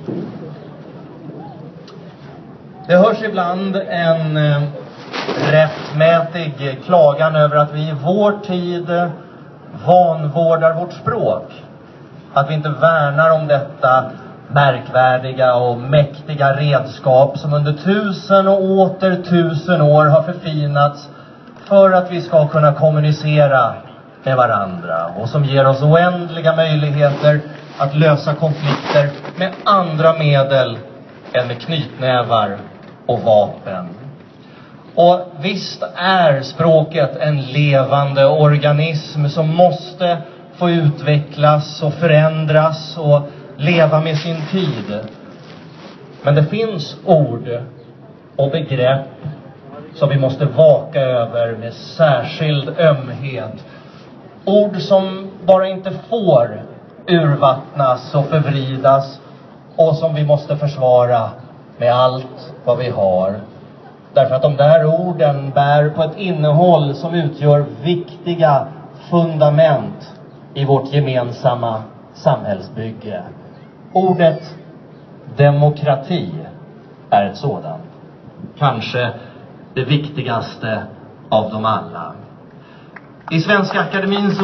Det hörs ibland en rättmätig klagan över att vi i vår tid vanvårdar vårt språk. Att vi inte värnar om detta märkvärdiga och mäktiga redskap som under 1000 och åter 1000 år har förfinats för att vi ska kunna kommunicera med varandra och som ger oss oändliga möjligheter att lösa konflikter med andra medel än med knytnävar och vapen. Och visst är språket en levande organism som måste få utvecklas och förändras och leva med sin tid. Men det finns ord och begrepp som vi måste vaka över med särskild ömhet. Ord som bara inte får urvattnas och förvridas och som vi måste försvara med allt vad vi har. Därför att de där orden bär på ett innehåll som utgör viktiga fundament i vårt gemensamma samhällsbygge. Ordet demokrati är ett sådant. Kanske det viktigaste av dem alla. I Svenska Akademins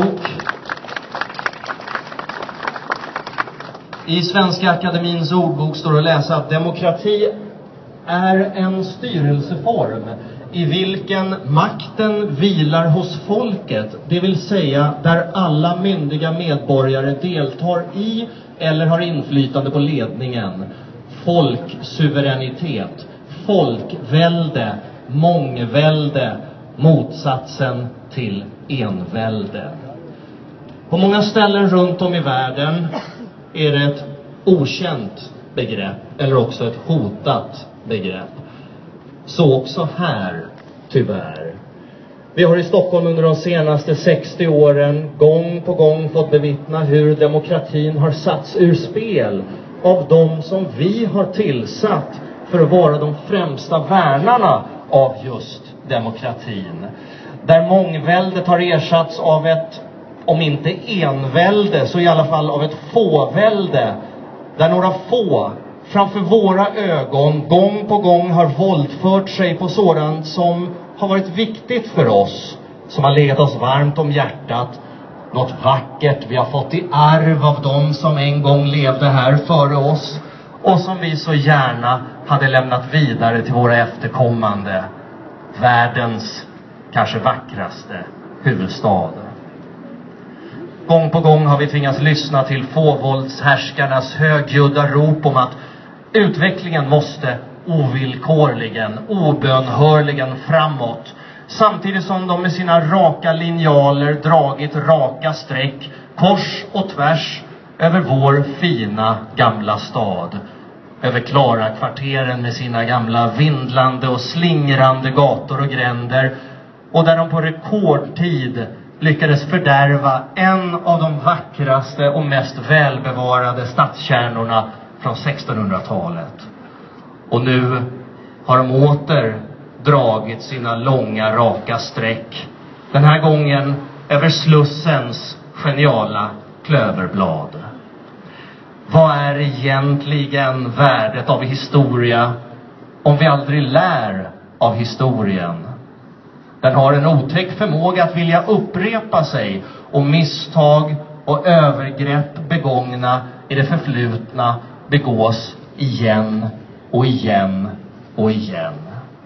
ordbok står att läsa att demokrati är en styrelseform i vilken makten vilar hos folket, det vill säga där alla myndiga medborgare deltar i eller har inflytande på ledningen. Folksuveränitet, folkvälde, mångvälde, motsatsen till envälde. På många ställen runt om i världen är det ett okänt begrepp eller också ett hotat begrepp. Så också här, tyvärr. Vi har i Stockholm under de senaste 60 åren gång på gång fått bevittna hur demokratin har satts ur spel av de som vi har tillsatt för att vara de främsta värnarna av just demokratin. Där mångväldet har ersatts av ett, om inte envälde, så i alla fall av ett fåvälde. Där några få framför våra ögon gång på gång har våldfört sig på sådant som har varit viktigt för oss, som har legat oss varmt om hjärtat, något vackert vi har fått i arv av dem som en gång levde här före oss och som vi så gärna hade lämnat vidare till våra efterkommande. Världens kanske vackraste huvudstad. Gång på gång har vi tvingats lyssna till fåvåldshärskarnas högljudda rop om att utvecklingen måste ovillkorligen, obönhörligen framåt. Samtidigt som de med sina raka linjaler dragit raka streck kors och tvärs över vår fina gamla stad. Över klara kvarteren med sina gamla vindlande och slingrande gator och gränder. Och där de på rekordtid lyckades fördärva en av de vackraste och mest välbevarade stadskärnorna från 1600-talet. Och nu har de åter dragit sina långa raka streck. Den här gången över Slussens geniala klöverblad. Vad är egentligen värdet av historia om vi aldrig lär av historien? Den har en otäck förmåga att vilja upprepa sig och misstag och övergrepp begångna i det förflutna begås igen och igen och igen.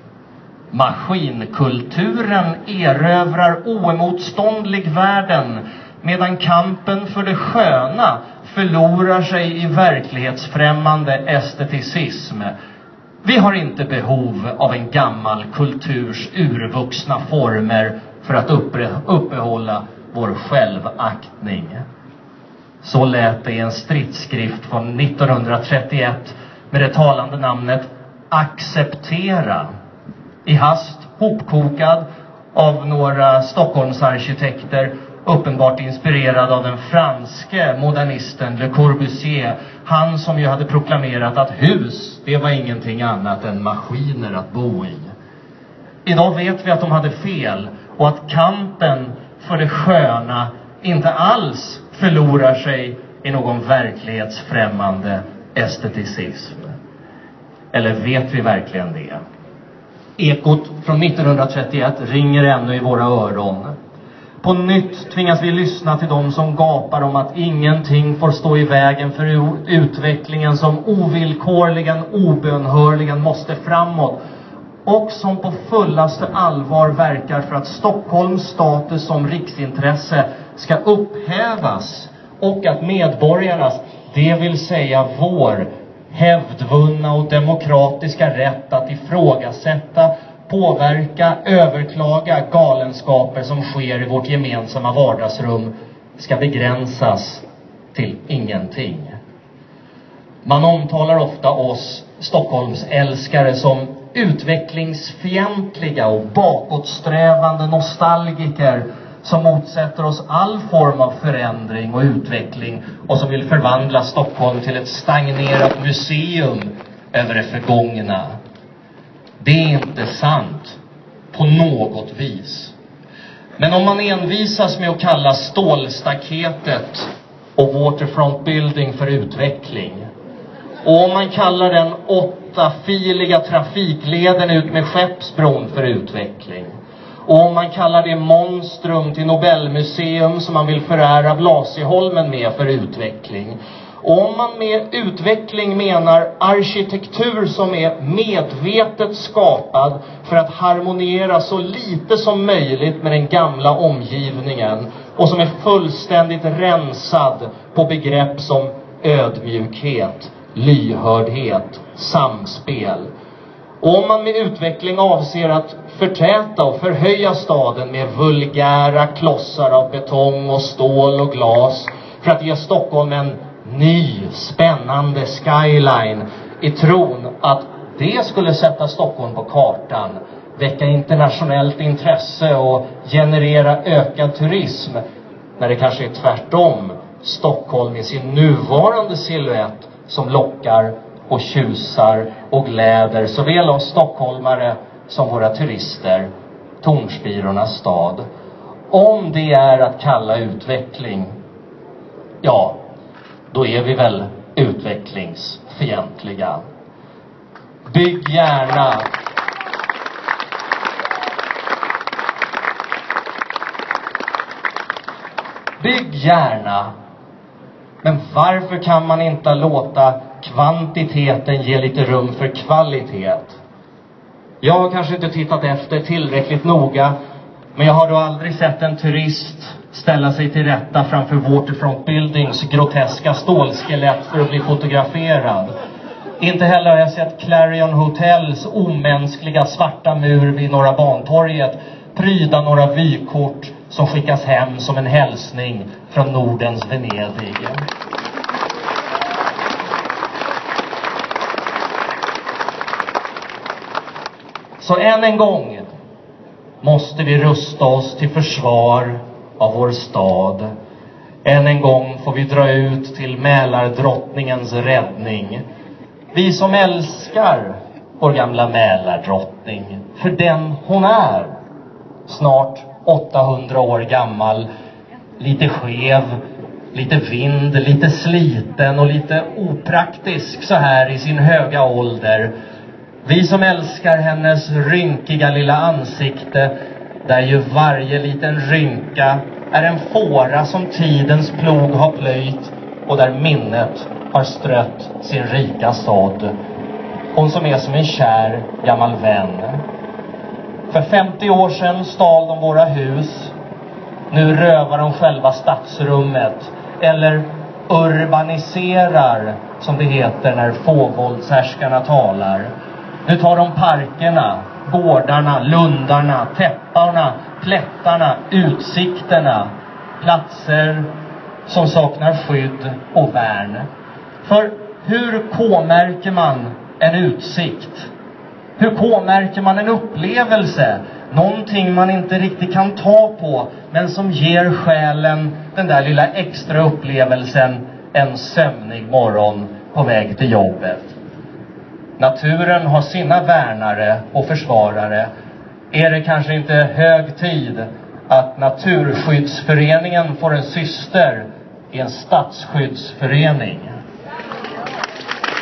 Maskinkulturen erövrar oemotståndlig världen medan kampen för det sköna förlorar sig i verklighetsfrämmande esteticism. Vi har inte behov av en gammal kulturs urvuxna former för att uppehålla vår självaktning. Så lät det i en stridsskrift från 1931 med det talande namnet Acceptera. I hast hopkokad av några Stockholmsarkitekter, uppenbart inspirerad av den franske modernisten Le Corbusier. Han som ju hade proklamerat att hus, det var ingenting annat än maskiner att bo i. Idag vet vi att de hade fel och att kampen för det sköna inte alls förlorar sig i någon verklighetsfrämmande esteticism. Eller vet vi verkligen det? Ekot från 1931 ringer ännu i våra öron. På nytt tvingas vi lyssna till dem som gapar om att ingenting får stå i vägen för utvecklingen som ovillkorligen, obönhörligen måste framåt. Och som på fullaste allvar verkar för att Stockholms status som riksintresse ska upphävas. Och att medborgarnas, det vill säga vår, hävdvunna och demokratiska rätt att ifrågasätta, påverka, överklaga galenskaper som sker i vårt gemensamma vardagsrum ska begränsas till ingenting. Man omtalar ofta oss Stockholmsälskare som utvecklingsfientliga och bakåtsträvande nostalgiker som motsätter oss all form av förändring och utveckling och som vill förvandla Stockholm till ett stagnerat museum över det förgångna. Det är inte sant på något vis. Men om man envisas med att kalla stålstaketet och Waterfront Building för utveckling, och om man kallar den 8-filiga trafikleden ut med Skeppsbron för utveckling, och om man kallar det monstrum till Nobelmuseum som man vill förära Blasieholmen med för utveckling, och om man med utveckling menar arkitektur som är medvetet skapad för att harmonera så lite som möjligt med den gamla omgivningen och som är fullständigt rensad på begrepp som ödmjukhet, lyhördhet, samspel. Och om man med utveckling avser att förtäta och förhöja staden med vulgära klossar av betong och stål och glas för att ge Stockholm en ny, spännande skyline i tron att det skulle sätta Stockholm på kartan, väcka internationellt intresse och generera ökad turism, när det kanske är tvärtom Stockholm i sin nuvarande silhuett som lockar och tjusar och gläder såväl oss stockholmare som våra turister, Tornspirornas stad. Om det är att kalla utveckling, ja, då är vi väl utvecklingsfientliga. Bygg gärna. Bygg gärna. Men varför kan man inte låta kvantiteten ge lite rum för kvalitet? Jag har kanske inte tittat efter tillräckligt noga, men jag har då aldrig sett en turist ställa sig till rätta framför Waterfront Buildings groteska stålskelett för att bli fotograferad. Inte heller har jag sett Clarion Hotels omänskliga svarta mur vid Norra Bantorget pryda några vykort som skickas hem som en hälsning från Nordens Venedig. Så än en gång måste vi rusta oss till försvar av vår stad. Än en gång får vi dra ut till Mälardrottningens räddning. Vi som älskar vår gamla Mälardrottning för den hon är. Snart 800 år gammal, lite skev, lite vind, lite sliten och lite opraktisk så här i sin höga ålder. Vi som älskar hennes rynkiga lilla ansikte, där ju varje liten rynka är en fåra som tidens plog har plöjt och där minnet har strött sin rika sådd. Hon som är som en kär gammal vän. För 50 år sedan stal de våra hus. Nu rövar de själva stadsrummet. Eller urbaniserar, som det heter när fåvåldshärskarna talar. Nu tar de parkerna, gårdarna, lundarna, täpparna, plättarna, utsikterna. Platser som saknar skydd och värn. För hur k-märker man en utsikt? Hur k-märker man en upplevelse? Någonting man inte riktigt kan ta på, men som ger själen den där lilla extra upplevelsen en sömnig morgon på väg till jobbet. Naturen har sina värnare och försvarare. Är det kanske inte hög tid att Naturskyddsföreningen får en syster i en stadsskyddsförening?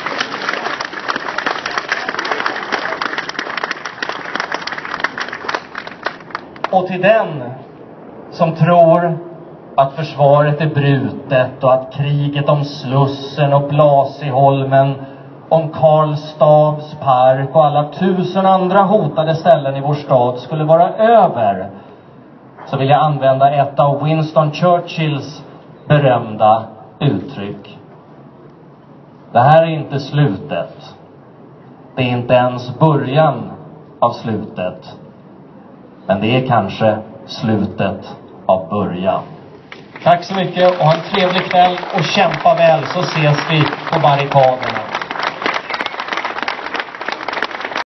Och till den som tror att försvaret är brutet och att kriget om Slussen och Blasieholmen, om Karlstads park och alla 1000 andra hotade ställen i vår stad skulle vara över, så vill jag använda ett av Winston Churchills berömda uttryck. Det här är inte slutet. Det är inte ens början av slutet. Men det är kanske slutet av början. Tack så mycket och ha en trevlig kväll och kämpa väl, så ses vi på barrikaderna.